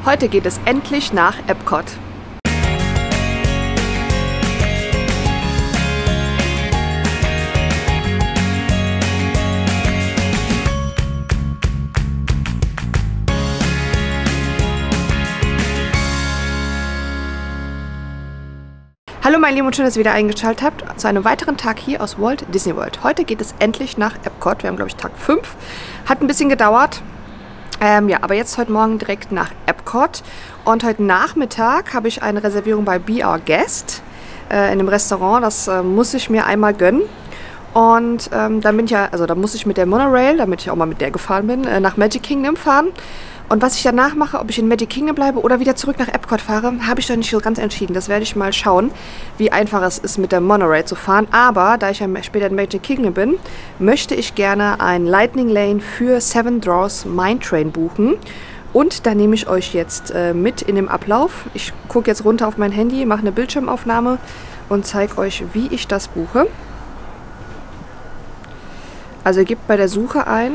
Heute geht es endlich nach Epcot. Hallo meine Lieben und schön, dass ihr wieder eingeschaltet habt zu einem weiteren Tag hier aus Walt Disney World. Heute geht es endlich nach Epcot. Wir haben, glaube ich, Tag 5. Hat ein bisschen gedauert. Ja, aber jetzt heute Morgen direkt nach Epcot. Und heute Nachmittag habe ich eine Reservierung bei Be Our Guest in einem Restaurant. Das muss ich mir einmal gönnen. Und dann bin ich ja, also da muss ich mit der Monorail, damit ich auch mal mit der gefahren bin, nach Magic Kingdom fahren. Und was ich danach mache, ob ich in Magic Kingdom bleibe oder wieder zurück nach Epcot fahre, habe ich noch nicht so ganz entschieden. Das werde ich mal schauen, wie einfach es ist, mit der Monorail zu fahren. Aber da ich ja später in Magic Kingdom bin, möchte ich gerne ein Lightning Lane für Seven Dwarfs Mine Train buchen. Und da nehme ich euch jetzt mit in dem Ablauf. Ich gucke jetzt runter auf mein Handy, mache eine Bildschirmaufnahme und zeige euch, wie ich das buche. Also ihr gebt bei der Suche ein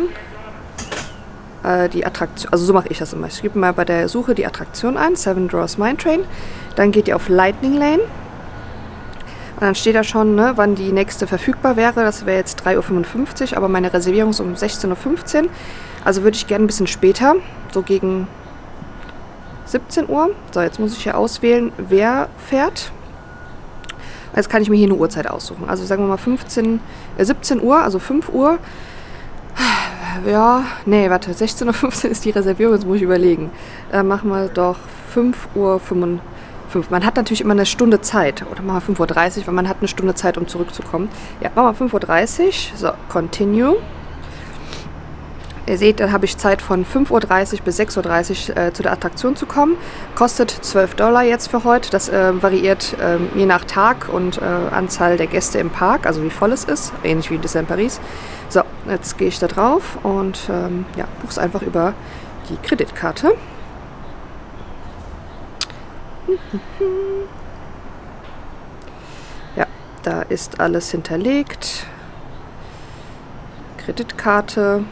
die Attraktion, also so mache ich das immer. Ich gebe mal bei der Suche die Attraktion ein, Seven Dwarfs Mine Train. Dann geht ihr auf Lightning Lane. Und dann steht da schon, ne, wann die nächste verfügbar wäre. Das wäre jetzt 3:55 Uhr, aber meine Reservierung ist um 16:15 Uhr. Also würde ich gerne ein bisschen später, so gegen 17 Uhr. So, jetzt muss ich hier auswählen, wer fährt. Jetzt kann ich mir hier eine Uhrzeit aussuchen. Also sagen wir mal 17 Uhr, also 5 Uhr. Ja, nee, warte, 16:15 Uhr ist die Reservierung, jetzt muss ich überlegen. Machen wir doch 5:55 Uhr. Man hat natürlich immer eine Stunde Zeit. Oder machen wir 5:30 Uhr, weil man hat eine Stunde Zeit, um zurückzukommen. Ja, machen wir 5:30 Uhr. So, Continue. Ihr seht, da habe ich Zeit von 5:30 Uhr bis 6:30 Uhr zu der Attraktion zu kommen. Kostet $12 jetzt für heute. Das variiert je nach Tag und Anzahl der Gäste im Park, also wie voll es ist. Ähnlich wie Disneyland Paris. So, jetzt gehe ich da drauf und ja, buche es einfach über die Kreditkarte. Ja, da ist alles hinterlegt. Kreditkarte.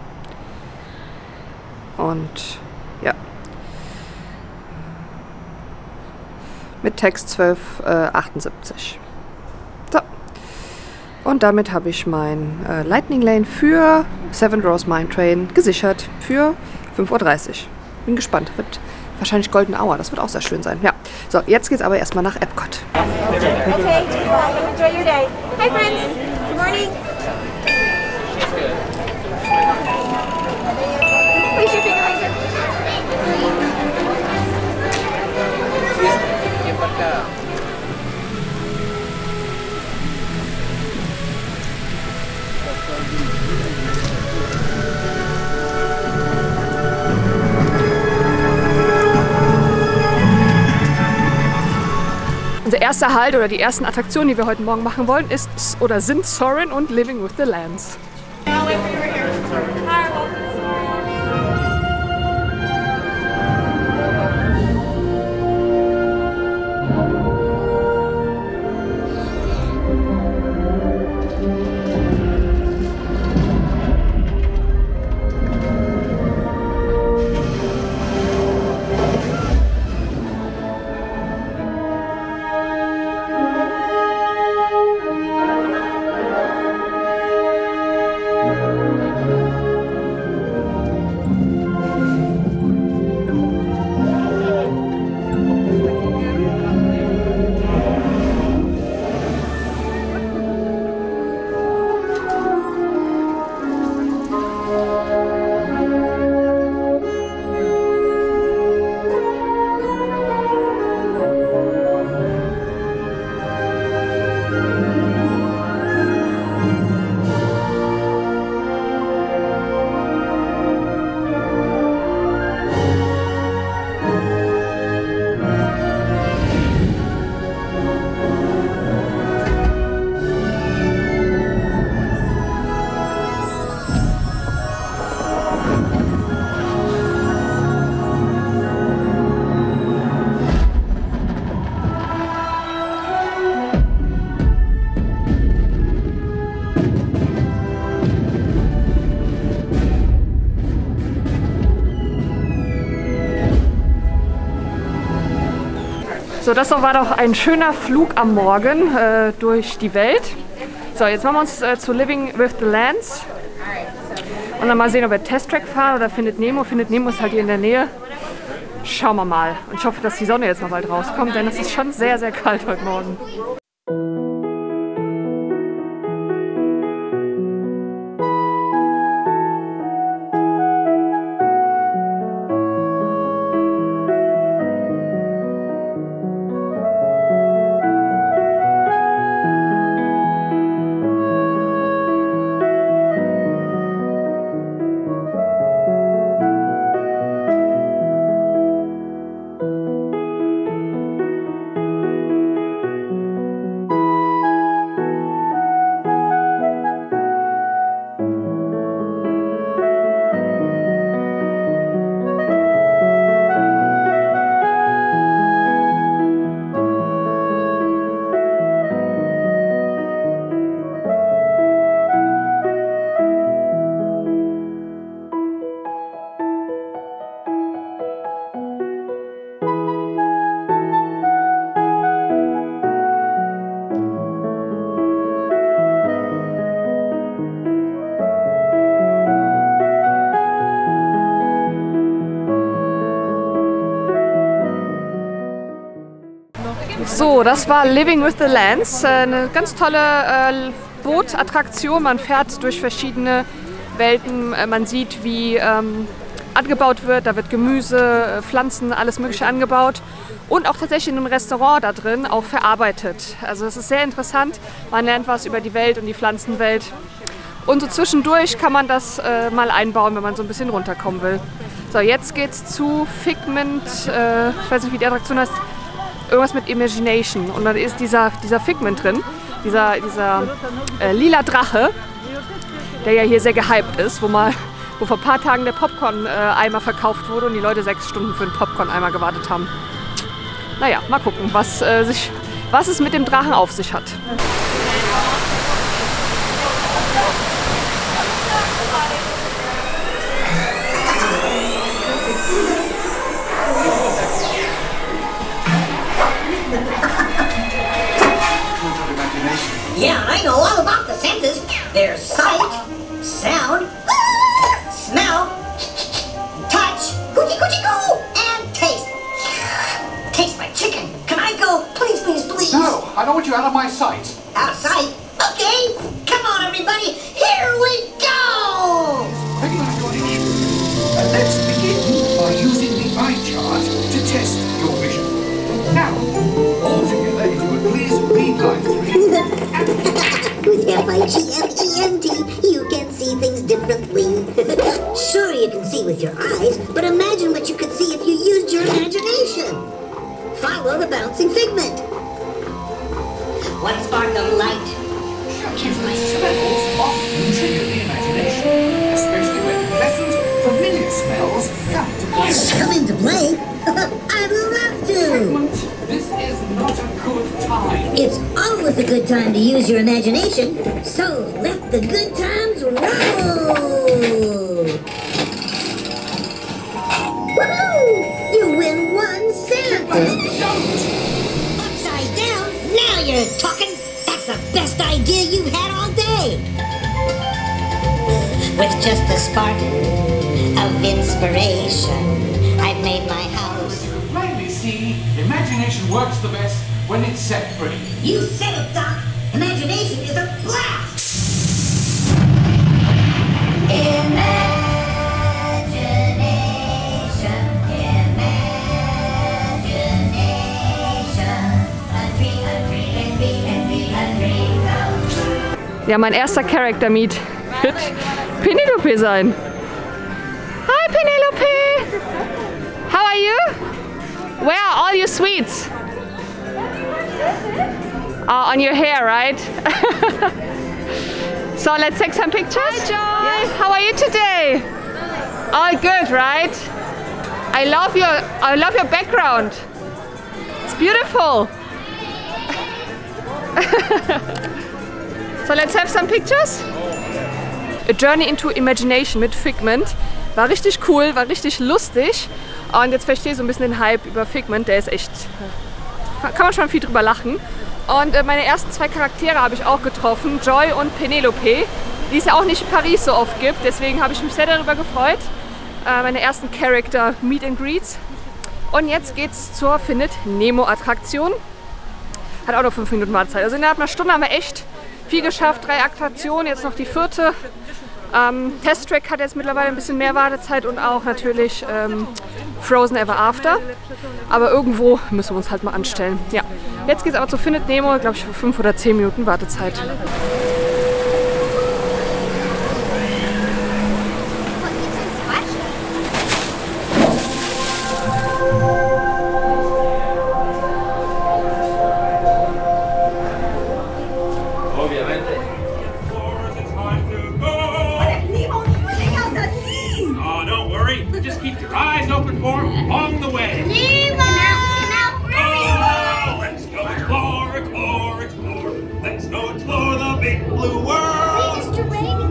Und ja, mit Text 12,78. So, und damit habe ich mein Lightning Lane für Seven Dwarfs Mine Train gesichert für 5:30 Uhr. Bin gespannt, wird wahrscheinlich Golden Hour, das wird auch sehr schön sein. Ja, so, jetzt geht's aber erstmal nach Epcot. Okay, enjoy your day. Hi friends, good morning. Please your finger laser. Unser erster Halt oder die ersten Attraktionen, die wir heute Morgen machen wollen, sind Soarin' und Living with the Lands. So, das war doch ein schöner Flug am Morgen durch die Welt. So, jetzt machen wir uns zu Living with the Lands. Und dann mal sehen, ob wir Test-Track fahren oder Findet Nemo. Findet Nemo ist halt hier in der Nähe. Schauen wir mal. Und ich hoffe, dass die Sonne jetzt mal bald rauskommt, denn es ist schon sehr, sehr kalt heute Morgen. So, das war Living with the Lands, eine ganz tolle Bootattraktion. Man fährt durch verschiedene Welten, man sieht, wie angebaut wird, da wird Gemüse, Pflanzen, alles Mögliche angebaut und auch tatsächlich in einem Restaurant da drin auch verarbeitet. Also es ist sehr interessant, man lernt was über die Welt und die Pflanzenwelt und so zwischendurch kann man das mal einbauen, wenn man so ein bisschen runterkommen will. So, jetzt geht's zu Figment, ich weiß nicht, wie die Attraktion heißt, irgendwas mit Imagination und dann ist dieser Figment drin, dieser lila Drache, der ja hier sehr gehypt ist, wo vor ein paar Tagen der Popcorn-Eimer verkauft wurde und die Leute 6 Stunden für einen Popcorn-Eimer gewartet haben. Naja, mal gucken, was es mit dem Drachen auf sich hat. Yeah, I know all about the senses. There's sight, sound, smell, touch, coochie coochie coo, and taste. Taste my chicken. Can I go? Please, please, please. No, I don't want you out of my sight. Out of sight? Okay. Come on, everybody. Here we go. Let's begin by using the eye chart to test your vision. Now, all together, if you would please read line 3. With F-I-G-M-E-N-T, you can see things differently. Sure, you can see with your eyes, but imagine what you could see if you used your imagination. Follow the bouncing figment. One spark of light. Smells often trigger the imagination, especially when pleasant, familiar smells come into play. Come into play? I'd love to! This is not a good time. It's always a good time to use your imagination, so let the good times roll! Woohoo! You win 1 cent! Upside down? Now you're talking! That's the best idea you've had all day! With just a spark of inspiration, I've made my house. You plainly see, imagination works the best when it's set free. You said it, Doc! Imagination is a blast! Ja, mein erster Character Meet wird Penelope sein. Hi Penelope! How are you? Where are all your sweets? Oh, on your hair, right? So let's take some pictures. Hi Joy! Yes. How are you today? All good, right? I love your background. It's beautiful. So let's have some pictures. A Journey into Imagination mit Figment. War richtig cool, war richtig lustig. Und jetzt verstehe ich so ein bisschen den Hype über Figment. Der ist echt kann man schon viel drüber lachen. Und meine ersten 2 Charaktere habe ich auch getroffen, Joy und Penelope, die es ja auch nicht in Paris so oft gibt. Deswegen habe ich mich sehr darüber gefreut. Meine ersten Charakter Meet and Greets. Und jetzt geht's zur Findet Nemo Attraktion. Hat auch noch 5 Minuten Wartezeit. Also innerhalb einer Stunde haben wir echt viel geschafft. 3 Attraktionen, jetzt noch die 4. Test Track hat jetzt mittlerweile ein bisschen mehr Wartezeit und auch natürlich Frozen Ever After. Aber irgendwo müssen wir uns halt mal anstellen. Ja, jetzt geht's aber zu Findet Nemo, glaube ich, für 5 oder 10 Minuten Wartezeit. Just keep your eyes open for him along the way. Nemo! Oh, let's go explore, explore, explore. Let's go explore the big blue world. Mr.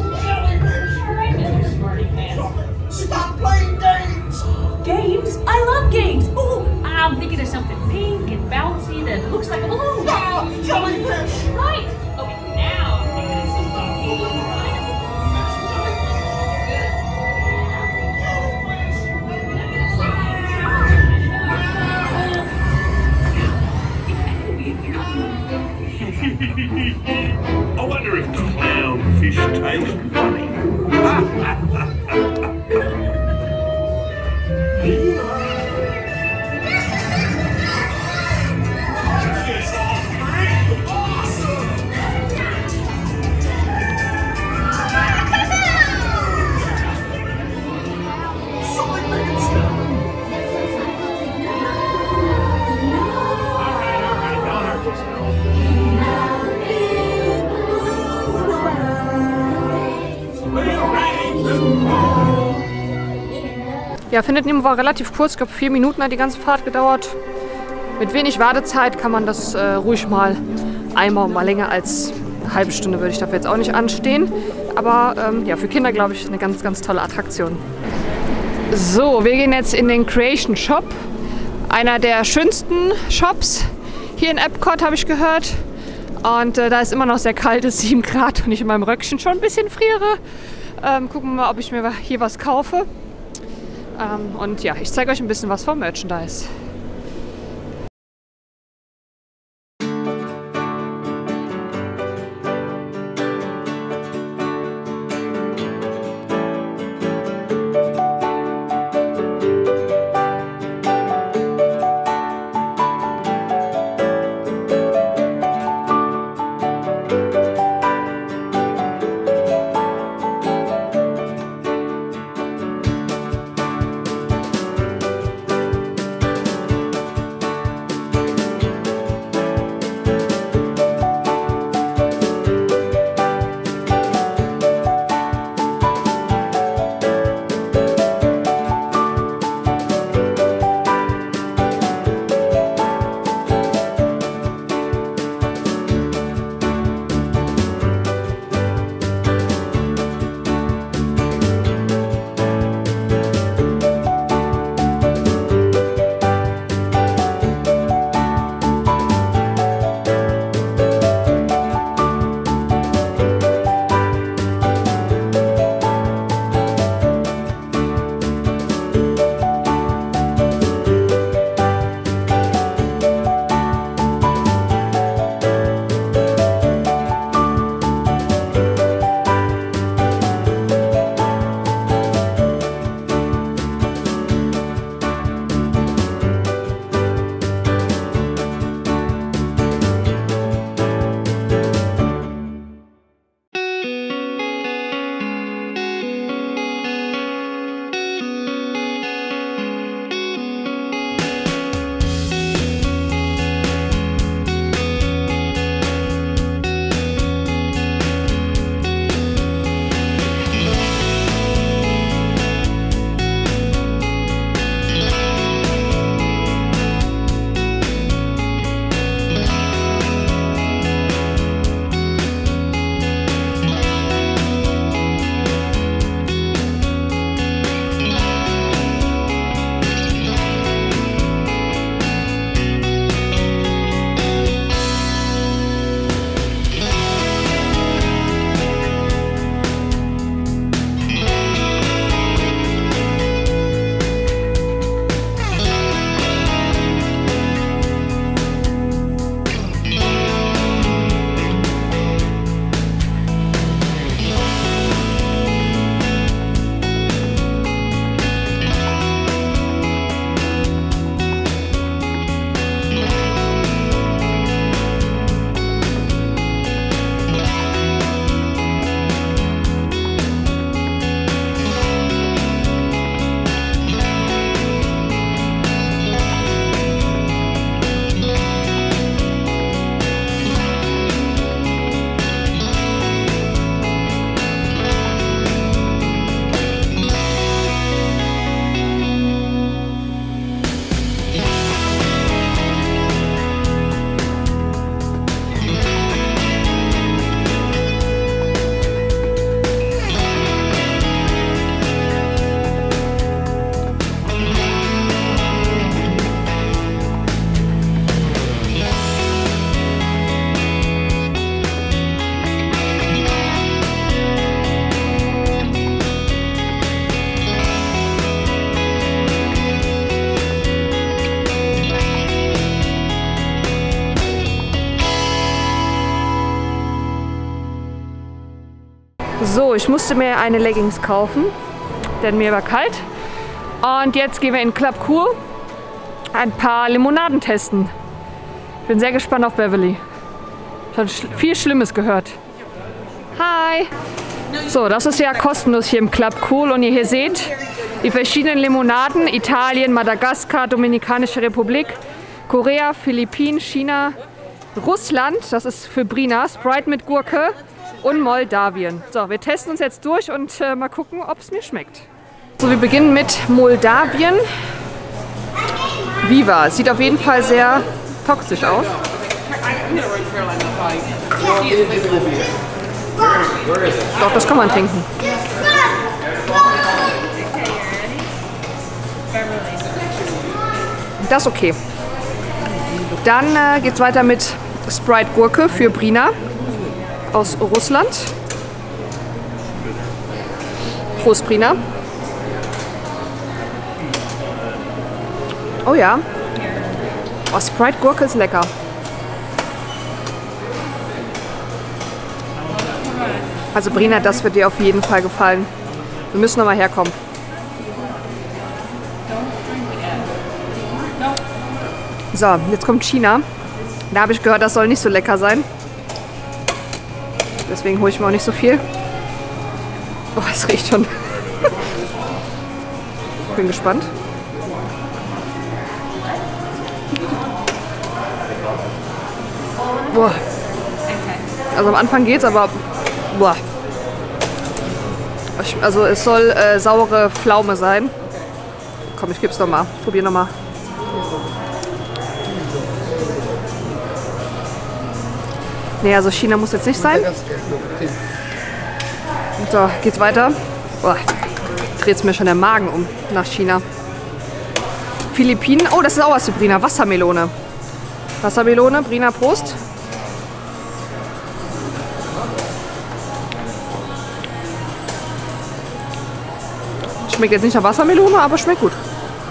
Stop playing games. Games? I love games. Oh, I'm thinking of something pink and bouncy that looks like a balloon. Ah, jellyfish. Right. Okay, now I'm thinking of something. I wonder if clownfish taste funny. Ja, Findet Nemo war relativ kurz, ich glaube 4 Minuten hat die ganze Fahrt gedauert. Mit wenig Wartezeit kann man das ruhig mal einmal mal länger als eine halbe Stunde würde ich dafür jetzt auch nicht anstehen. Aber ja, für Kinder glaube ich eine ganz, ganz tolle Attraktion. So, wir gehen jetzt in den Creation Shop. Einer der schönsten Shops hier in Epcot, habe ich gehört. Und da ist immer noch sehr kalt, es ist 7 Grad und ich in meinem Röckchen schon ein bisschen friere. Gucken wir mal, ob ich mir hier was kaufe. Und ja, ich zeige euch ein bisschen was vom Merchandise. So, ich musste mir eine Leggings kaufen, denn mir war kalt. Und jetzt gehen wir in Club Cool ein paar Limonaden testen. Ich bin sehr gespannt auf Beverly. Ich habe viel Schlimmes gehört. Hi! So, das ist ja kostenlos hier im Club Cool und ihr hier seht die verschiedenen Limonaden. Italien, Madagaskar, Dominikanische Republik, Korea, Philippinen, China, Russland, das ist für Brina, Sprite mit Gurke und Moldawien. So, wir testen uns jetzt durch und mal gucken, ob es mir schmeckt. So, wir beginnen mit Moldawien. Viva, sieht auf jeden Fall sehr toxisch aus. Doch, das kann man trinken. Das ist okay. Dann geht's weiter mit Sprite Gurke für Brina aus Russland. Prost, Brina. Oh ja. Oh, Sprite Gurke ist lecker. Also Brina, das wird dir auf jeden Fall gefallen. Wir müssen nochmal herkommen. So, jetzt kommt China. Da habe ich gehört, das soll nicht so lecker sein. Deswegen hole ich mir auch nicht so viel. Oh, es riecht schon. Bin gespannt. Boah. Also am Anfang geht's, aber boah. Also es soll saure Pflaume sein. Komm, ich geb's nochmal. Probier nochmal. Nee, also China muss jetzt nicht sein. So, geht's weiter. Boah, dreht's mir schon der Magen um nach China. Philippinen. Oh, das ist auch was für Brina. Wassermelone. Wassermelone, Brina, Prost. Schmeckt jetzt nicht nach Wassermelone, aber schmeckt gut.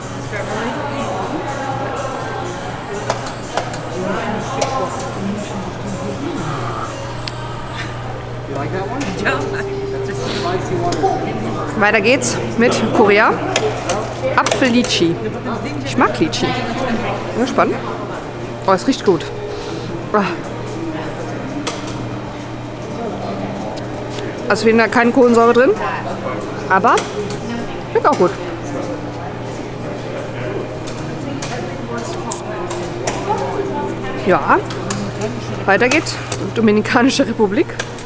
Weiter geht's mit Korea. Apfel-Litchi. Ich mag Litchi. Bin gespannt. Oh, es riecht gut. Also wir haben da keine Kohlensäure drin. Aber schmeckt auch gut. Ja. Weiter geht's. Dominikanische Republik.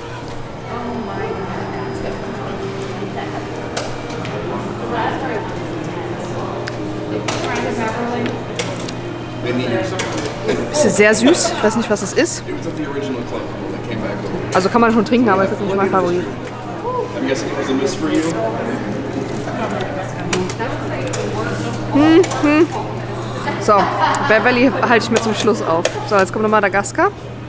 Ist sehr süß. Ich weiß nicht, was es ist. Also kann man schon trinken, aber das ist nicht mein Favorit. So, Beverly halte ich mir zum Schluss auf. So, jetzt kommt noch Madagaskar.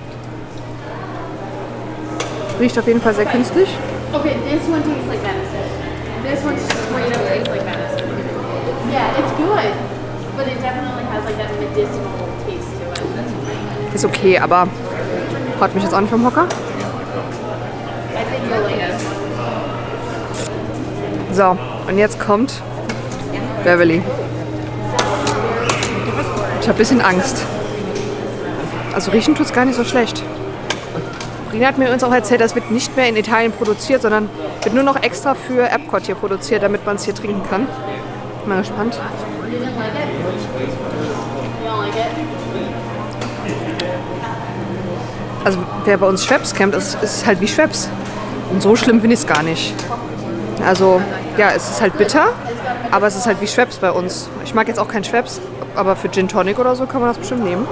Riecht auf jeden Fall sehr künstlich. Okay, this one tastes like venison. This one straight up tastes like venison. Yeah, it's good, but it definitely has like that medicinal taste to it. That's right. Ist okay, aber haut mich jetzt auch nicht vom Hocker. I think you'll like it. So, und jetzt kommt Beverly. Ich habe ein bisschen Angst. Also riechen tut's gar nicht so schlecht. Brina hat mir uns auch erzählt, das wird nicht mehr in Italien produziert, sondern wird nur noch extra für Epcot hier produziert, damit man es hier trinken kann. Bin mal gespannt. Also wer bei uns Schweppes kennt, ist halt wie Schweppes. Und so schlimm finde ich es gar nicht. Also ja, es ist halt bitter, aber es ist halt wie Schweppes bei uns. Ich mag jetzt auch kein Schweppes, aber für Gin Tonic oder so kann man das bestimmt nehmen.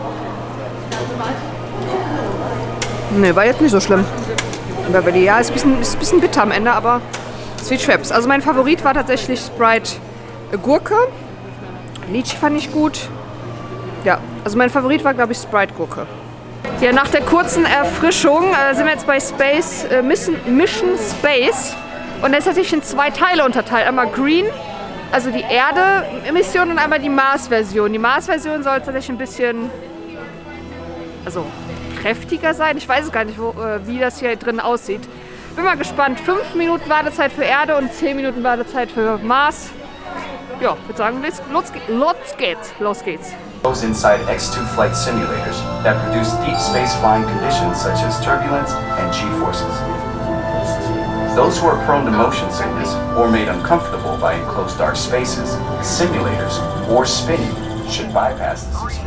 Ne, war jetzt nicht so schlimm. Beverly, ja, ist ein bisschen bitter am Ende, aber es wird Schweppes. Also mein Favorit war tatsächlich Sprite Gurke. Litchi fand ich gut. Ja, also mein Favorit war, glaube ich, Sprite Gurke. Ja, nach der kurzen Erfrischung sind wir jetzt bei Mission Space. Und das ist tatsächlich in zwei Teile unterteilt. Einmal Green, also die Erde-Mission, und einmal die Mars-Version. Die Mars-Version soll tatsächlich ein bisschen, also kräftiger sein. Ich weiß es gar nicht, wie das hier drin aussieht. Bin mal gespannt. 5 Minuten Wartezeit für Erde und 10 Minuten Wartezeit für Mars. Ja, ich würde sagen, los geht's. Those inside X2 flight simulators that produce deep space flying conditions such as turbulence and G-forces. Those who are prone to motion sickness or made uncomfortable by enclosed dark spaces, simulators, or spinning should bypass this experience.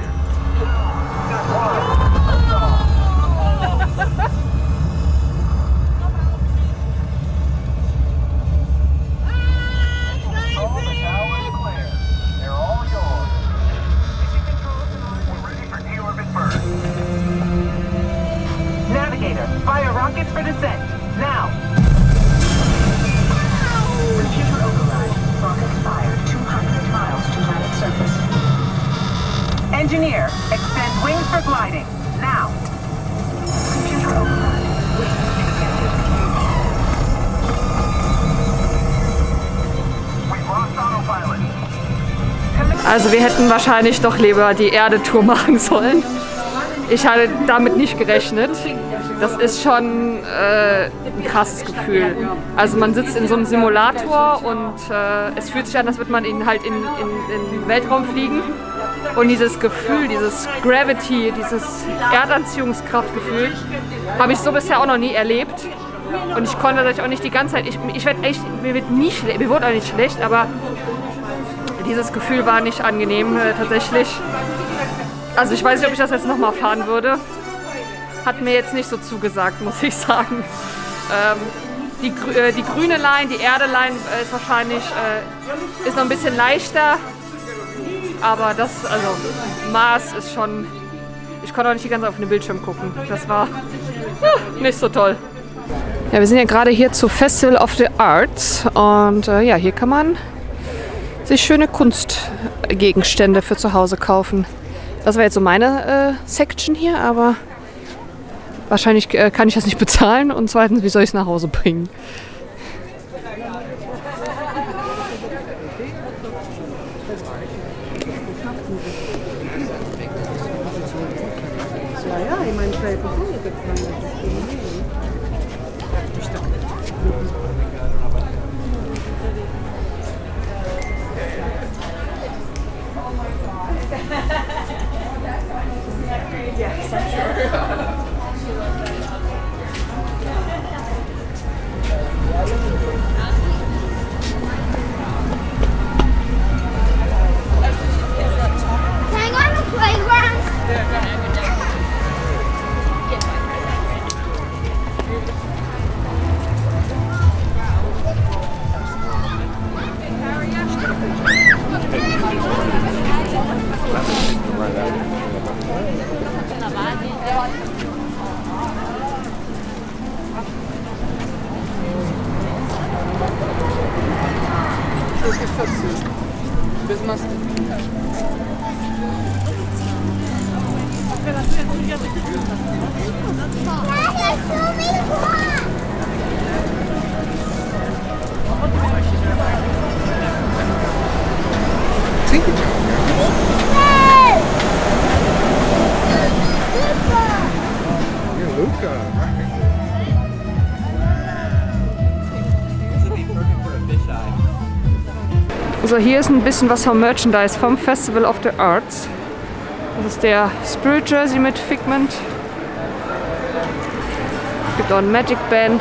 Navigator, fire rockets for descent, now! Computer override. Rockets fired 200 miles to planet surface. Engineer, extend wings for gliding, now! Computer override. We've lost autopilot. Also wir hätten wahrscheinlich doch lieber die Erde-Tour machen sollen. Ich hatte damit nicht gerechnet. Das ist schon ein krasses Gefühl. Also man sitzt in so einem Simulator und es fühlt sich an, als würde man halt in den Weltraum fliegen. Und dieses Gefühl, dieses Gravity, dieses Erdanziehungskraftgefühl habe ich so bisher auch noch nie erlebt. Und ich konnte dadurch auch nicht die ganze Zeit, ich werde echt, mir wurde auch nicht schlecht, aber dieses Gefühl war nicht angenehm tatsächlich. Also ich weiß nicht, ob ich das jetzt nochmal fahren würde. Hat mir jetzt nicht so zugesagt, muss ich sagen. Die grüne Line, die Erde-Line ist wahrscheinlich ist noch ein bisschen leichter. Aber das, also Mars ist schon... Ich konnte auch nicht die ganze Zeit auf den Bildschirm gucken. Das war nicht so toll. Ja, wir sind ja gerade hier zu Festival of the Arts. Und ja, hier kann man sich schöne Kunstgegenstände für zu Hause kaufen. Das war jetzt so meine Section hier, aber wahrscheinlich kann ich das nicht bezahlen und zweitens, wie soll ich es nach Hause bringen? So, hier ist ein bisschen was vom Merchandise vom Festival of the Arts. Das ist der Spirit Jersey mit Figment. Es gibt auch ein Magic Band.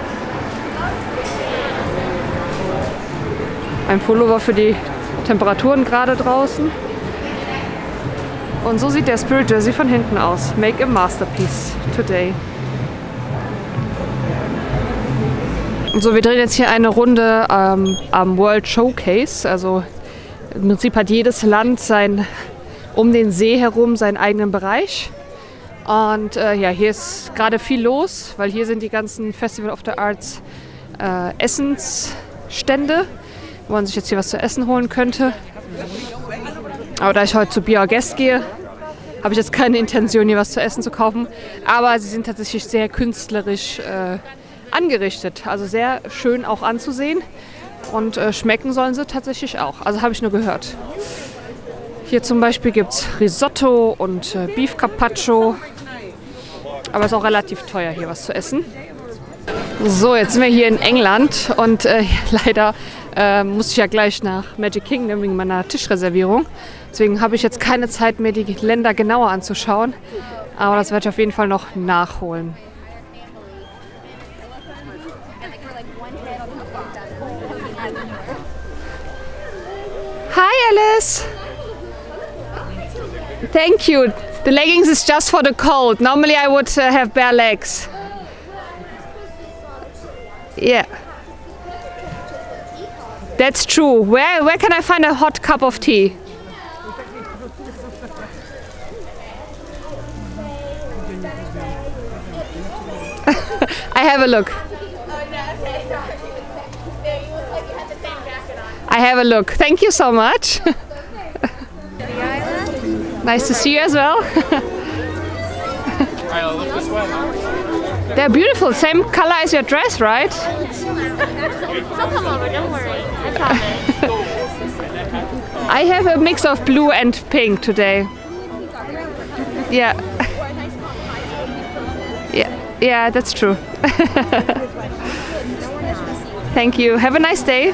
Ein Pullover für die Temperaturen gerade draußen. Und so sieht der Spirit Jersey von hinten aus. Make a masterpiece today. Und so, wir drehen jetzt hier eine Runde am World Showcase. Also im Prinzip hat jedes Land um den See herum seinen eigenen Bereich. Und ja, hier ist gerade viel los, weil hier sind die ganzen Festival of the Arts Essensstände, wo man sich jetzt hier was zu essen holen könnte. Aber da ich heute zu Be Our Guest gehe, habe ich jetzt keine Intention, hier was zu essen zu kaufen. Aber sie sind tatsächlich sehr künstlerisch angerichtet. Also sehr schön auch anzusehen. Und schmecken sollen sie tatsächlich auch. Also habe ich nur gehört. Hier zum Beispiel gibt es Risotto und Beef Carpaccio. Aber es ist auch relativ teuer, hier was zu essen. So, jetzt sind wir hier in England und leider muss ich ja gleich nach Magic Kingdom wegen meiner Tischreservierung. Deswegen habe ich jetzt keine Zeit mehr, die Länder genauer anzuschauen. Aber das werde ich auf jeden Fall noch nachholen. Hi Alice! Thank you. The leggings is just for the cold. Normally I would have bare legs. Yeah. That's true. Where can I find a hot cup of tea? I have a look. I have a look. Thank you so much. Nice to see you as well. They're beautiful. Same color as your dress, right? She'll come over, don't worry. I promise. I have a mix of blue and pink today. Yeah. Yeah, that's true. Thank you. Have a nice day.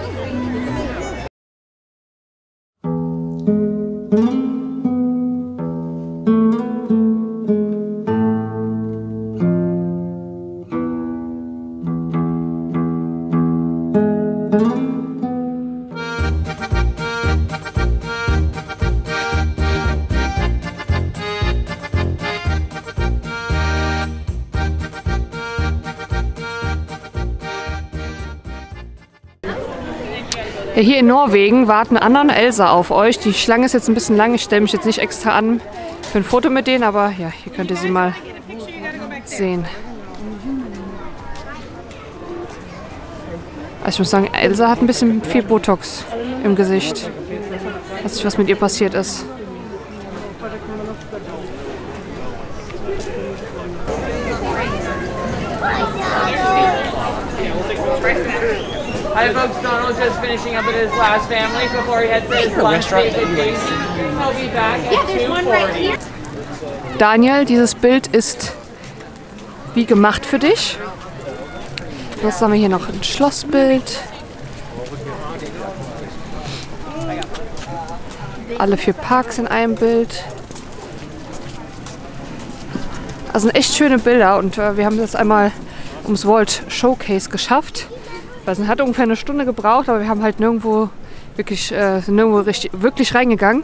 Ja, hier in Norwegen warten Anna und Elsa auf euch. Die Schlange ist jetzt ein bisschen lang. Ich stelle mich jetzt nicht extra an für ein Foto mit denen, aber ja, hier könnt ihr sie mal sehen. Also ich muss sagen, Elsa hat ein bisschen viel Botox im Gesicht. Ich weiß nicht, was mit ihr passiert ist. Hi folks, Donald's just finishing up with his last family before he heads to his lunch vacation. He'll be back at 2:40. Daniel, dieses Bild ist wie gemacht für dich. Jetzt haben wir hier noch ein Schlossbild. Alle 4 Parks in einem Bild. Also sind echt schöne Bilder und wir haben das einmal ums World Showcase geschafft. Es hat ungefähr eine Stunde gebraucht, aber wir haben halt nirgendwo wirklich, wirklich reingegangen.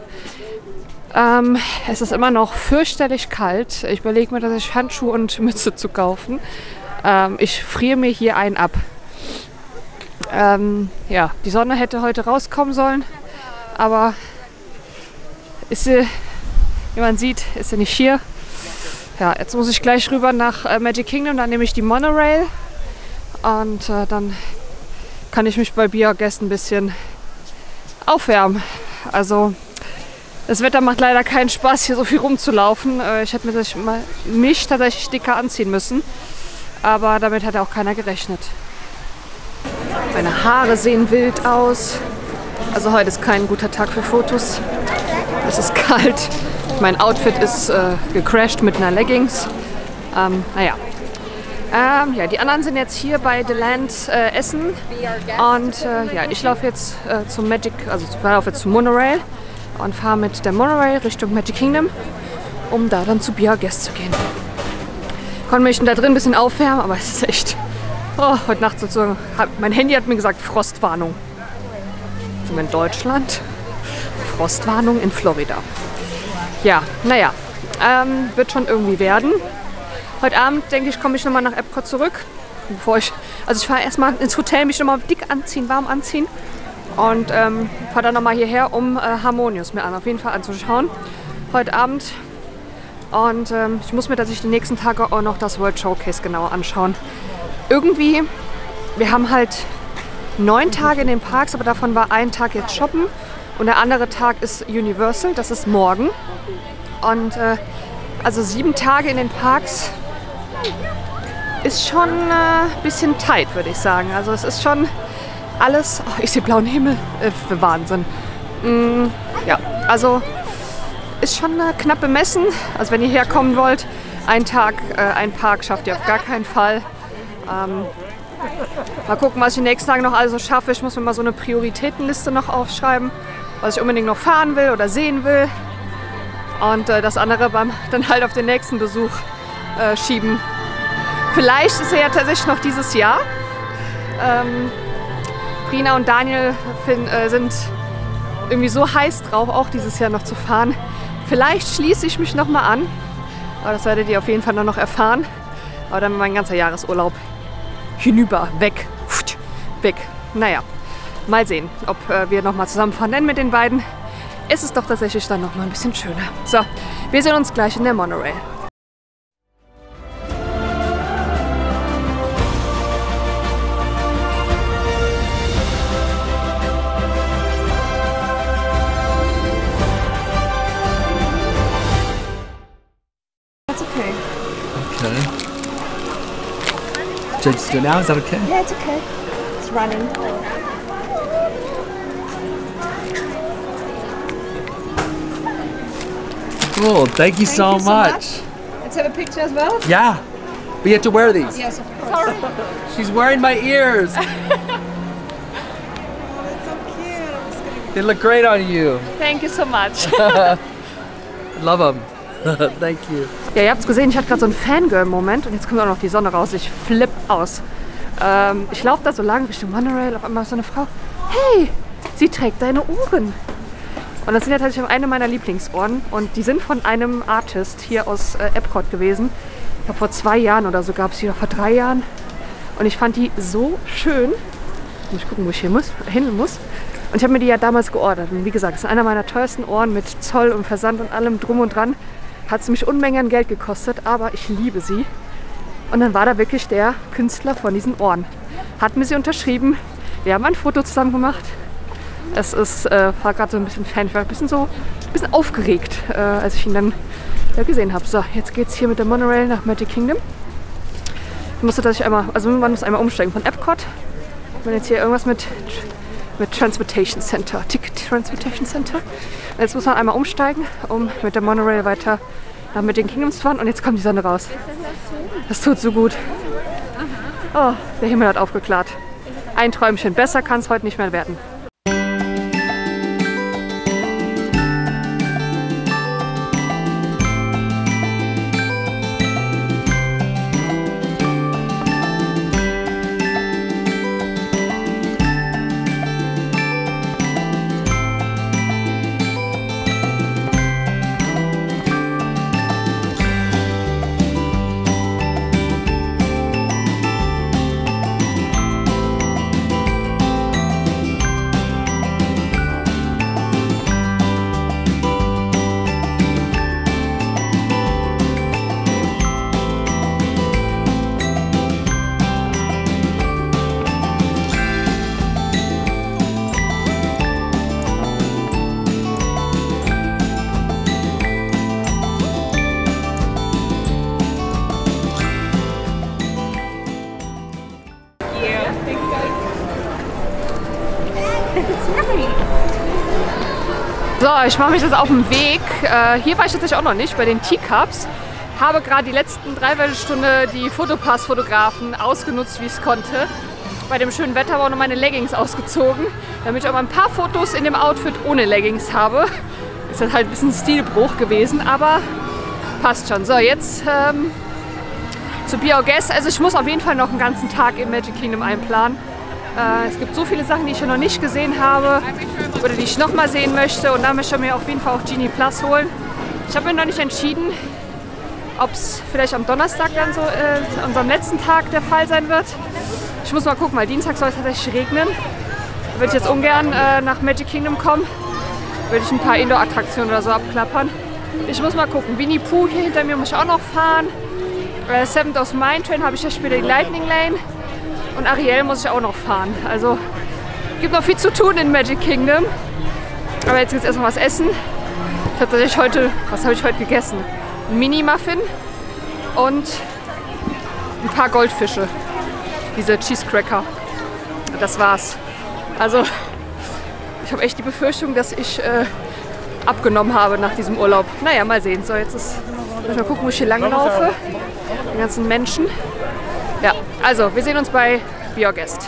Es ist immer noch fürchterlich kalt. Ich überlege mir, dass ich Handschuhe und Mütze zu kaufen. Ich friere mir hier einen ab. Ja, die Sonne hätte heute rauskommen sollen, aber ist sie, wie man sieht, ist sie nicht hier. Ja, jetzt muss ich gleich rüber nach Magic Kingdom, dann nehme ich die Monorail und dann kann ich mich bei Biogas ein bisschen aufwärmen. Also das Wetter macht leider keinen Spaß, hier so viel rumzulaufen. Ich hätte mich tatsächlich dicker anziehen müssen, aber damit hat auch keiner gerechnet. Meine Haare sehen wild aus. Also heute ist kein guter Tag für Fotos. Es ist kalt. Mein Outfit ist gecrashed mit einer Leggings. Naja. Ja, die anderen sind jetzt hier bei The Land essen und ja, ich laufe jetzt zum zum Monorail und fahre mit der Monorail Richtung Magic Kingdom, um da dann zu Biogas zu gehen. Konnte mich da drin ein bisschen aufwärmen, aber es ist echt, heute Nacht sozusagen, mein Handy hat mir gesagt Frostwarnung. Sind wir in Deutschland? Frostwarnung in Florida. Ja, naja, wird schon irgendwie werden. Heute Abend, denke ich, komme ich nochmal nach Epcot zurück. Ich fahre erstmal ins Hotel, mich nochmal dick anziehen, warm anziehen. Und fahre dann nochmal hierher, um Harmonious mir auf jeden Fall anzuschauen. Heute Abend. Und ich muss mir tatsächlich die nächsten Tage auch noch das World Showcase genauer anschauen. Irgendwie, wir haben halt 9 Tage in den Parks, aber davon war ein Tag jetzt shoppen. Und der andere Tag ist Universal, das ist morgen. Und also 7 Tage in den Parks ist schon ein bisschen tight, würde ich sagen. Also es ist schon alles... Oh, ich sehe blauen Himmel. Für Wahnsinn. Ja, also ist schon knapp bemessen. Also wenn ihr herkommen wollt, ein Tag, ein Park schafft ihr auf gar keinen Fall. Mal gucken, was ich in den nächsten Tagen noch also schaffe. Ich muss mir mal so eine Prioritätenliste noch aufschreiben, was ich unbedingt noch fahren will oder sehen will. Und das andere dann halt auf den nächsten Besuch schieben. Vielleicht ist er ja tatsächlich noch dieses Jahr. Brina und Daniel sind irgendwie so heiß drauf, auch dieses Jahr noch zu fahren. Vielleicht schließe ich mich noch mal an. Aber das werdet ihr auf jeden Fall noch erfahren. Aber dann mein ganzer Jahresurlaub hinüber, weg. Naja, mal sehen, ob wir noch mal zusammenfahren. Denn mit den beiden ist es doch tatsächlich dann noch mal ein bisschen schöner. So, wir sehen uns gleich in der Monorail. Should I just do it now? Is that okay? Yeah, it's okay. It's running. Cool. Thank you so much. Let's have a picture as well. Yeah. But you have to wear these. Yes, of course. She's wearing my ears. They look great on you. Thank you so much. Love them. Thank you. Ja, ihr habt es gesehen, ich hatte gerade so einen Fangirl-Moment und jetzt kommt auch noch die Sonne raus. Ich flipp aus. Ich laufe da so lang Richtung Monorail, auf einmal so eine Frau. Hey, sie trägt deine Ohren. Und das sind ja tatsächlich eine meiner Lieblingsohren und die sind von einem Artist hier aus Epcot gewesen. Ich glaube vor 2 Jahren oder so gab es die, oder vor 3 Jahren. Und ich fand die so schön. Muss ich gucken, wo ich hin muss. Und ich habe mir die ja damals geordert. Und wie gesagt, das ist einer meiner teuersten Ohren mit Zoll und Versand und allem drum und dran. Hat es mich Unmengen an Geld gekostet, aber ich liebe sie. Und dann war da wirklich der Künstler von diesen Ohren. Hat mir sie unterschrieben. Wir haben ein Foto zusammen gemacht. Es ist, war gerade so ein bisschen Fan. Ich war ein bisschen aufgeregt, als ich ihn dann gesehen habe. So, jetzt geht es hier mit der Monorail nach Magic Kingdom. Ich musste tatsächlich einmal, also man muss einmal umsteigen von Epcot. Und jetzt hier irgendwas mit Transportation Center, Ticket Transportation Center. Und jetzt muss man einmal umsteigen, um mit der Monorail weiter nach Magic Kingdom zu fahren. Und jetzt kommt die Sonne raus. Das tut so gut. Oh, der Himmel hat aufgeklärt. Ein Träumchen. Besser kann es heute nicht mehr werden. So, ich mache mich jetzt auf den Weg. Hier war ich tatsächlich auch noch nicht, bei den Teacups. Habe gerade die letzten 3/4 Stunde die Fotopass-Fotografen ausgenutzt, wie ich es konnte. Bei dem schönen Wetter aber auch noch meine Leggings ausgezogen, damit ich auch mal ein paar Fotos in dem Outfit ohne Leggings habe. Ist das halt ein bisschen Stilbruch gewesen, aber passt schon. So, jetzt zu Be Our Guest. Also ich muss auf jeden Fall noch einen ganzen Tag im Magic Kingdom einplanen. Es gibt so viele Sachen, die ich ja noch nicht gesehen habe oder die ich noch mal sehen möchte. Und da möchte ich mir auf jeden Fall auch Genie Plus holen. Ich habe mir noch nicht entschieden, ob es vielleicht am Donnerstag dann so, unserem letzten Tag der Fall sein wird. Ich muss mal gucken, weil Dienstag soll es tatsächlich regnen. Da würde ich jetzt ungern nach Magic Kingdom kommen. Würde ich ein paar Indoor-Attraktionen oder so abklappern. Ich muss mal gucken. Winnie Pooh hier hinter mir muss ich auch noch fahren. Seven Dwarfs Mine Train habe ich ja später die Lightning Lane. Und Ariel muss ich auch noch fahren. Also gibt noch viel zu tun in Magic Kingdom. Aber jetzt gibt es erstmal was essen. Ich habe tatsächlich heute, was habe ich heute gegessen? Ein Mini-Muffin und ein paar Goldfische. Diese Cheese Cracker. Das war's. Also ich habe echt die Befürchtung, dass ich abgenommen habe nach diesem Urlaub. Naja, mal sehen. So, jetzt muss ich mal gucken, wo ich hier lang laufe. Die ganzen Menschen. Ja, also wir sehen uns bei Be Our Guest.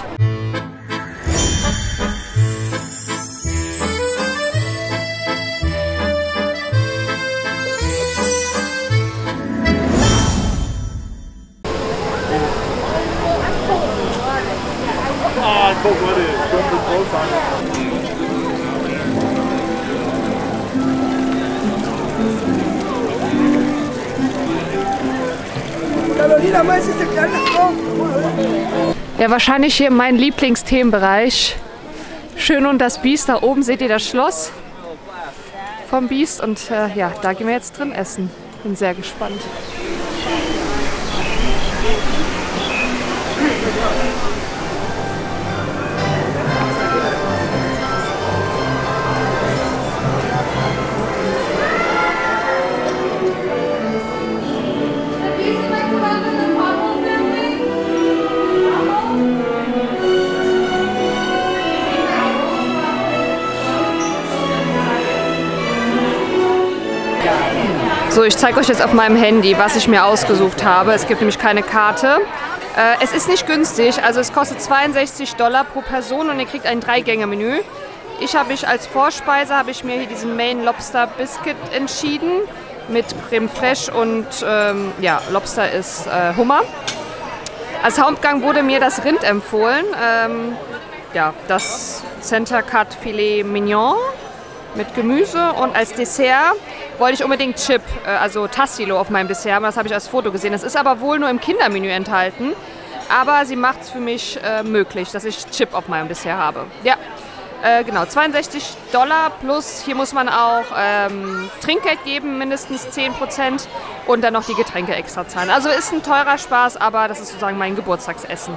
Ja, wahrscheinlich hier mein Lieblingsthemenbereich. Schön und das Biest. Da oben seht ihr das Schloss vom Biest. Und ja, da gehen wir jetzt drin essen. Bin sehr gespannt. So, ich zeige euch jetzt auf meinem Handy, was ich mir ausgesucht habe. Es gibt nämlich keine Karte. Es ist nicht günstig, also es kostet $62 pro Person und ihr kriegt ein 3-Gänge-Menü. Ich habe mich als Vorspeise mir hier diesen Maine Lobster Biscuit entschieden mit Creme Fraiche und ja, Lobster ist Hummer. Als Hauptgang wurde mir das Rind empfohlen, ja, das Center Cut Filet Mignon mit Gemüse und als Dessert wollte ich unbedingt Chip, also Tassilo auf meinem Dessert haben. Das habe ich als Foto gesehen. Das ist aber wohl nur im Kindermenü enthalten. Aber sie macht es für mich möglich, dass ich Chip auf meinem Dessert habe. Ja, genau, $62 plus hier muss man auch Trinkgeld geben, mindestens 10% und dann noch die Getränke extra zahlen. Also ist ein teurer Spaß, aber das ist sozusagen mein Geburtstagsessen.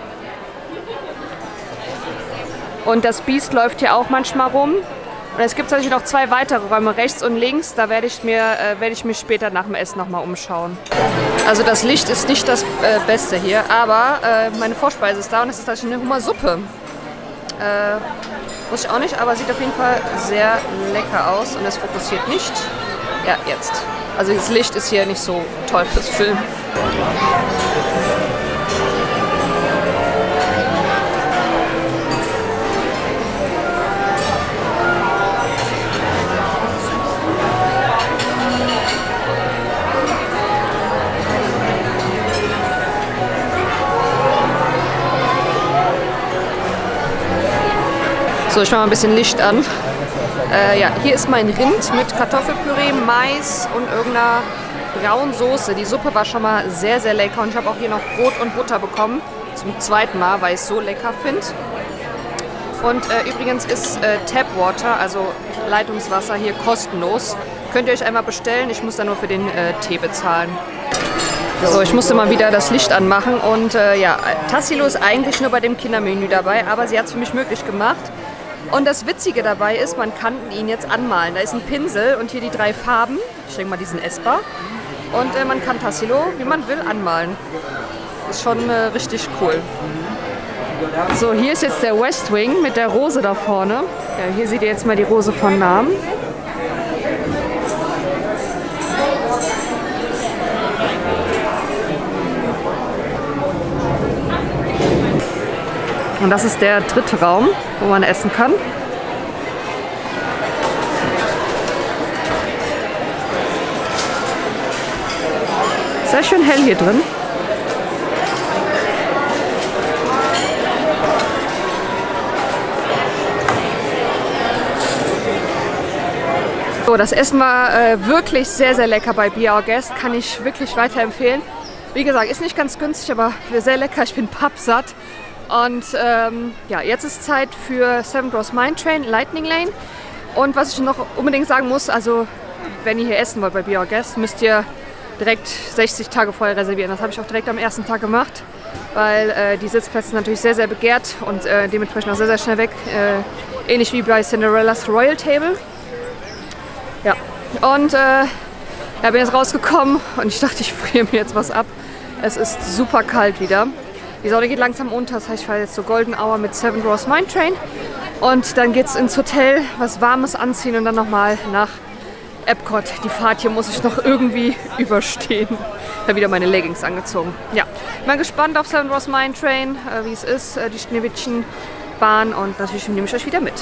Und das Biest läuft hier auch manchmal rum. Und es gibt natürlich noch 2 weitere Räume, rechts und links. Da werde ich mich später nach dem Essen nochmal umschauen. Also das Licht ist nicht das Beste hier, aber meine Vorspeise ist da und es ist tatsächlich eine Hummersuppe. Muss ich auch nicht, aber sieht auf jeden Fall sehr lecker aus und es fokussiert nicht. Ja, jetzt. Also das Licht ist hier nicht so toll fürs Filmen. So, ich mache mal ein bisschen Licht an. Ja, hier ist mein Rind mit Kartoffelpüree, Mais und irgendeiner braunen Soße. Die Suppe war schon mal sehr, sehr lecker und ich habe auch hier noch Brot und Butter bekommen. Zum zweiten Mal, weil ich es so lecker finde. Und übrigens ist Tapwater, also Leitungswasser, hier kostenlos. Könnt ihr euch einmal bestellen. Ich muss dann nur für den Tee bezahlen. So, ich musste mal wieder das Licht anmachen und ja, Tassilo ist eigentlich nur bei dem Kindermenü dabei, aber sie hat es für mich möglich gemacht. Und das Witzige dabei ist, man kann ihn jetzt anmalen. Da ist ein Pinsel und hier die 3 Farben. Ich denke mal, die sind essbar. Und man kann Tassilo, wie man will, anmalen. Ist schon richtig cool. So, hier ist jetzt der West Wing mit der Rose da vorne. Ja, hier seht ihr jetzt mal die Rose von Namen. Und das ist der 3. Raum, wo man essen kann. Sehr schön hell hier drin. So, das Essen war wirklich sehr, sehr lecker bei Be Our Guest. Kann ich wirklich weiterempfehlen. Wie gesagt, ist nicht ganz günstig, aber sehr lecker. Ich bin pappsatt. Und ja, jetzt ist Zeit für Seven Dwarfs Mine Train, Lightning Lane. Und was ich noch unbedingt sagen muss, also wenn ihr hier essen wollt bei Be Our Guest, müsst ihr direkt 60 Tage vorher reservieren. Das habe ich auch direkt am ersten Tag gemacht, weil die Sitzplätze sind natürlich sehr, sehr begehrt und dementsprechend auch sehr, sehr schnell weg. Ähnlich wie bei Cinderella's Royal Table. Ja, und ja, bin jetzt rausgekommen und ich dachte, ich friere mir jetzt was ab. Es ist super kalt wieder. Die Sonne geht langsam unter, das heißt, ich fahre jetzt zur Golden Hour mit Seven Dwarfs Mine Train. Und dann geht es ins Hotel, was Warmes anziehen und dann nochmal nach Epcot. Die Fahrt hier muss ich noch irgendwie überstehen. Ich habe wieder meine Leggings angezogen. Ja, ich bin gespannt auf Seven Dwarfs Mine Train, wie es ist, die Schneewittchenbahn, und natürlich nehme ich euch wieder mit.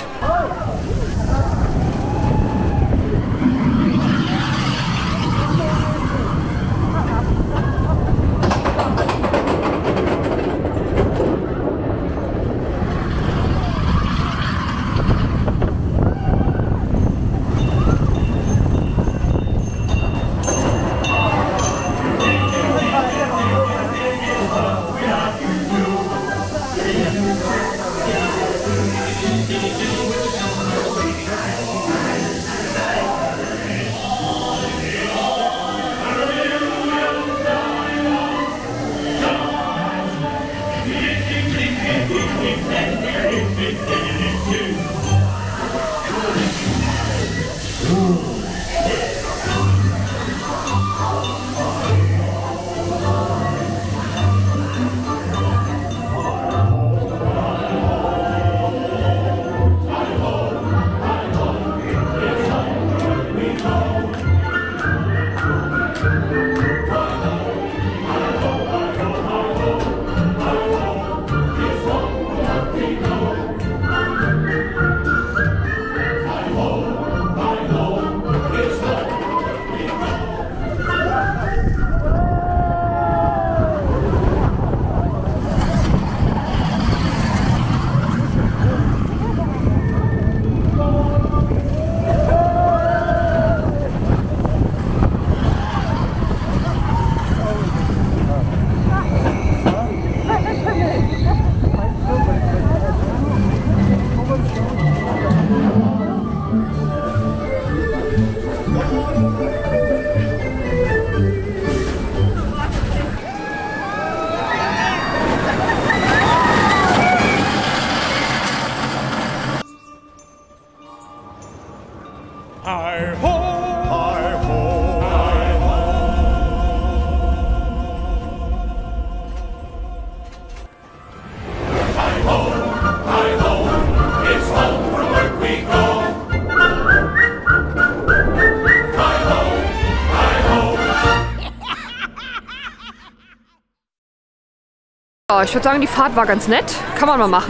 Ich würde sagen, die Fahrt war ganz nett. Kann man mal machen.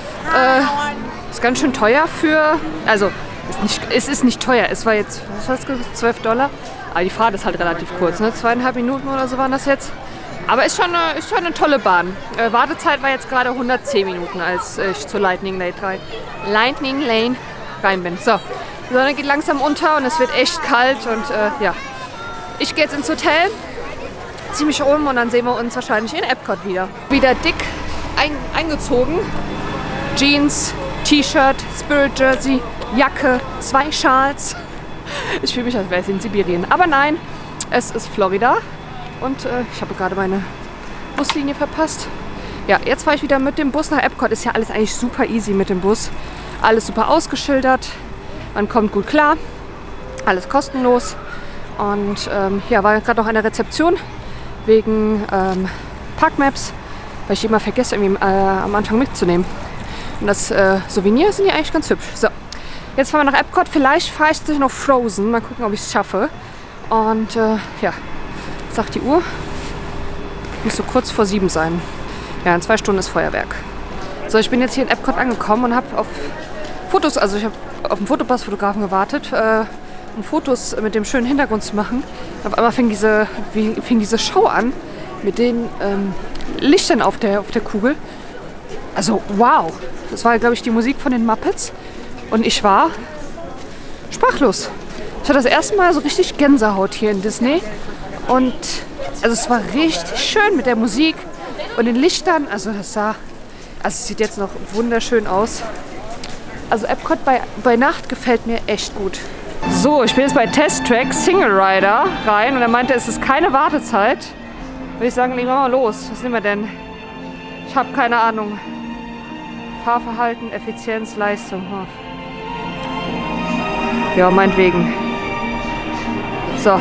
Ist ganz schön teuer für... Also, es ist nicht teuer. Es war jetzt, was hast du gesagt, $12? Aber die Fahrt ist halt relativ kurz, ne? 2,5 Minuten oder so waren das jetzt. Aber ist schon eine tolle Bahn. Wartezeit war jetzt gerade 110 Minuten, als ich zur Lightning Lane rein bin. So, die Sonne geht langsam unter und es wird echt kalt. Und ja, ich gehe jetzt ins Hotel, ziehe mich um und dann sehen wir uns wahrscheinlich in Epcot wieder. Wieder dick eingezogen. Jeans, T-Shirt, Spirit Jersey, Jacke, 2 Schals. Ich fühle mich, als wäre es in Sibirien. Aber nein, es ist Florida. Und ich habe gerade meine Buslinie verpasst. Ja, jetzt fahre ich wieder mit dem Bus nach Epcot. Ist ja alles eigentlich super easy mit dem Bus. Alles super ausgeschildert. Man kommt gut klar. Alles kostenlos. Und ja, war gerade noch an der Rezeption wegen Parkmaps, weil ich immer vergesse, irgendwie am Anfang mitzunehmen. Und das Souvenir sind ja eigentlich ganz hübsch. So, jetzt fahren wir nach Epcot. Vielleicht fahre ich noch Frozen. Mal gucken, ob ich es schaffe. Und ja, sagt die Uhr. Muss so kurz vor 7 sein. Ja, in 2 Stunden ist Feuerwerk. So, ich bin jetzt hier in Epcot angekommen und habe auf Fotos, also ich habe auf einen Fotopassfotografen gewartet, um Fotos mit dem schönen Hintergrund zu machen. Auf einmal fing diese Show an mit den Lichtern auf der Kugel. Also wow, das war, glaube ich, die Musik von den Muppets. Und ich war sprachlos. Ich hatte das erste Mal so richtig Gänsehaut hier in Disney. Und also es war richtig schön mit der Musik und den Lichtern. Also es sieht jetzt noch wunderschön aus. Also Epcot bei Nacht gefällt mir echt gut. So, ich bin jetzt bei Test Track Single Rider rein und er meinte, es ist keine Wartezeit. Würde ich sagen, legen wir mal los. Was nehmen wir denn? Ich habe keine Ahnung. Fahrverhalten, Effizienz, Leistung. Ja, meinetwegen. So.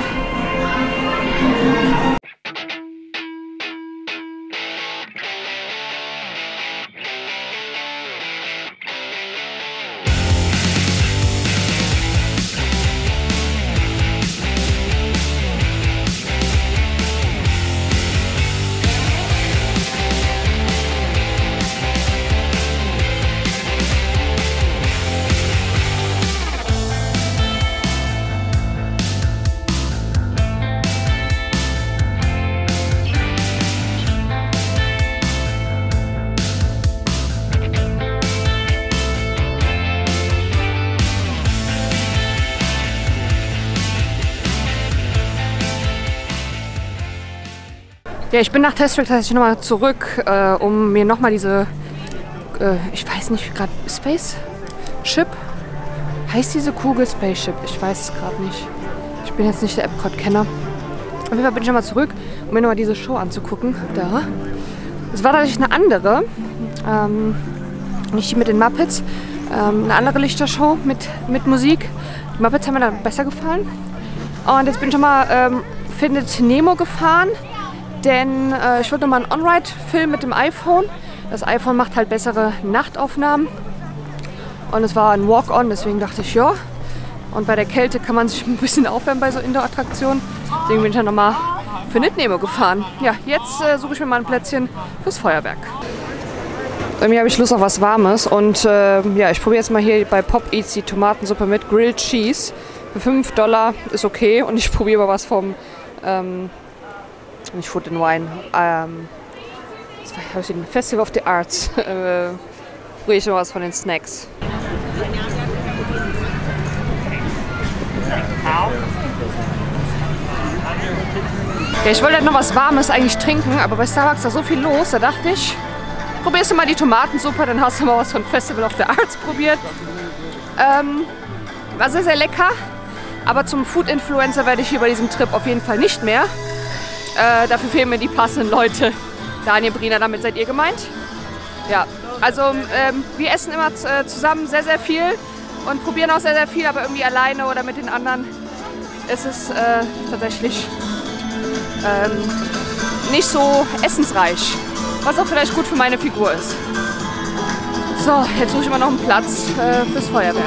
Ja, ich bin nach Test Track tatsächlich nochmal zurück, um mir nochmal diese, ich weiß nicht, gerade Spaceship? Heißt diese Kugel Spaceship? Ich weiß es gerade nicht. Ich bin jetzt nicht der Epcot-Kenner. Auf jeden Fall bin ich nochmal zurück, um mir nochmal diese Show anzugucken. Da. Es war tatsächlich eine andere, nicht die mit den Muppets, eine andere Lichtershow mit Musik. Die Muppets haben mir dann besser gefallen. Und jetzt bin ich schon mal Findet Nemo gefahren, denn ich wollte nochmal einen On-Ride filmen mit dem iPhone. Das iPhone macht halt bessere Nachtaufnahmen. Und es war ein Walk-On, deswegen dachte ich, ja. Und bei der Kälte kann man sich ein bisschen aufwärmen bei so Indoor-Attraktionen. Deswegen bin ich dann nochmal Findet Nemo gefahren. Ja, jetzt suche ich mir mal ein Plätzchen fürs Feuerwerk. Irgendwie habe ich Lust auf was Warmes und ja, ich probiere jetzt mal hier bei Pop Eats die Tomatensuppe mit Grilled Cheese. Für $5 ist okay und ich probiere mal was vom nicht Food and Wine, Festival of the Arts. Probiere ich mal was von den Snacks. Ja, ich wollte halt noch was Warmes eigentlich trinken, aber bei Starbucks ist da so viel los, da dachte ich, probierst du mal die Tomatensuppe, dann hast du mal was von Festival of the Arts probiert. War sehr, sehr lecker, aber zum Food-Influencer werde ich hier bei diesem Trip auf jeden Fall nicht mehr. Dafür fehlen mir die passenden Leute. Daniel, Brina, damit seid ihr gemeint? Ja, also wir essen immer zusammen sehr, sehr viel und probieren auch sehr, sehr viel, aber irgendwie alleine oder mit den anderen ist es tatsächlich nicht so essensreich, was auch vielleicht gut für meine Figur ist. So, jetzt suche ich mal noch einen Platz fürs Feuerwerk.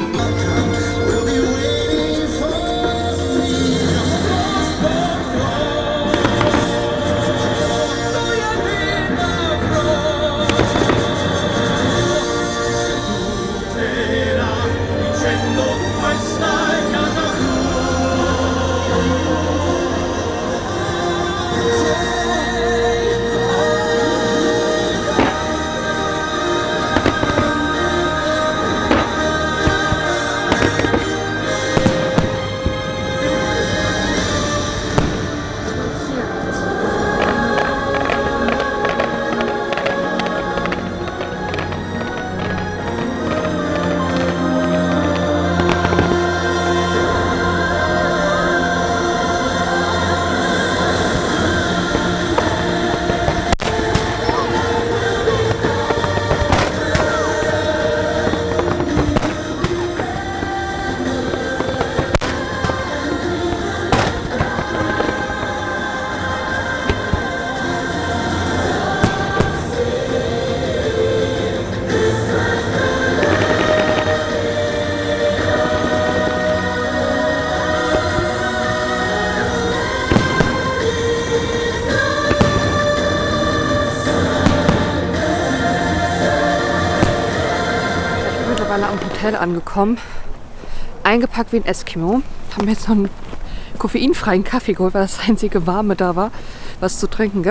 Am Hotel angekommen, eingepackt wie ein Eskimo, haben jetzt noch einen koffeinfreien Kaffee geholt, weil das einzige Warme da war, was es zu trinken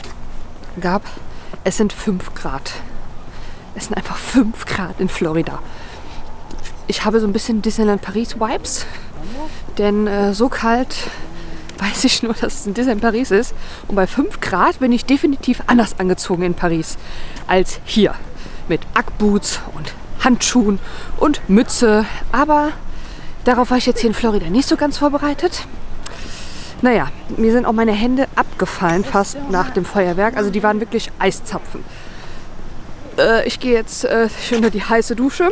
gab. Es sind 5 Grad. Es sind einfach 5 Grad in Florida. Ich habe so ein bisschen Disneyland Paris Vibes, denn so kalt weiß ich nur, dass es in Disneyland Paris ist. Und bei 5 Grad bin ich definitiv anders angezogen in Paris als hier. Mit Ackboots und Handschuhen und Mütze, aber darauf war ich jetzt hier in Florida nicht so ganz vorbereitet. Naja, mir sind auch meine Hände abgefallen fast nach dem Feuerwerk, also die waren wirklich Eiszapfen. Ich gehe jetzt schön unter die heiße Dusche.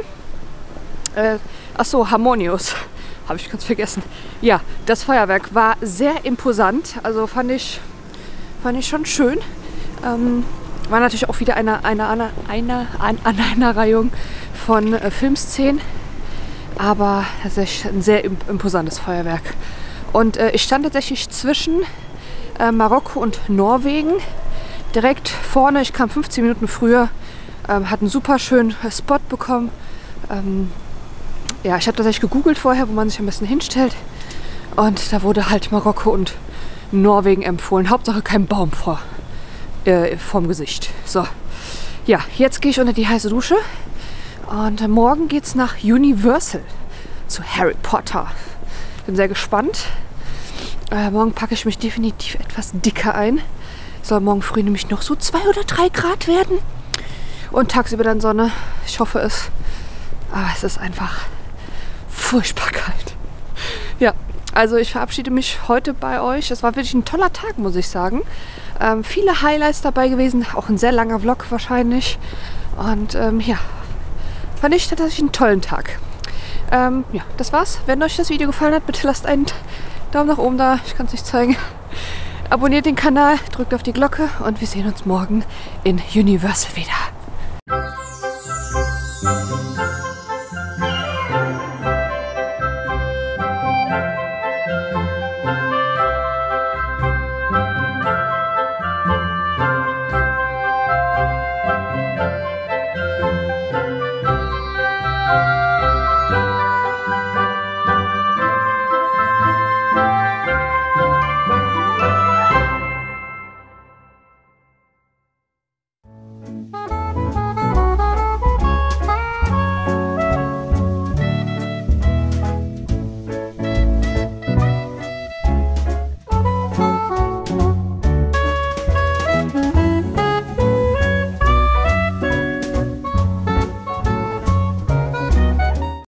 Achso, Harmonious, habe ich ganz vergessen. Ja, das Feuerwerk war sehr imposant, also fand ich schon schön. War natürlich auch wieder eine Aneinanderreihung von Filmszenen, aber das ist ein sehr imposantes Feuerwerk. Und ich stand tatsächlich zwischen Marokko und Norwegen, direkt vorne. Ich kam 15 Minuten früher, hatte einen super schönen Spot bekommen. Ja, ich habe tatsächlich gegoogelt vorher, wo man sich am besten hinstellt, und da wurde halt Marokko und Norwegen empfohlen. Hauptsache kein Baum vorm Gesicht. So, ja, jetzt gehe ich unter die heiße Dusche und morgen geht es nach Universal zu Harry Potter. Bin sehr gespannt. Morgen packe ich mich definitiv etwas dicker ein, Soll morgen früh nämlich noch so 2 oder 3 Grad werden. Und tagsüber dann Sonne. Ich hoffe es. Aber es ist einfach furchtbar kalt. Ja, also ich verabschiede mich heute bei euch. Es war wirklich ein toller Tag, muss ich sagen. Viele Highlights dabei gewesen. Auch ein sehr langer Vlog wahrscheinlich. Und ja, fand ich tatsächlich einen tollen Tag. Ja, das war's. Wenn euch das Video gefallen hat, bitte lasst einen Daumen nach oben da. Ich kann es nicht zeigen. Abonniert den Kanal, drückt auf die Glocke und wir sehen uns morgen in Universal wieder.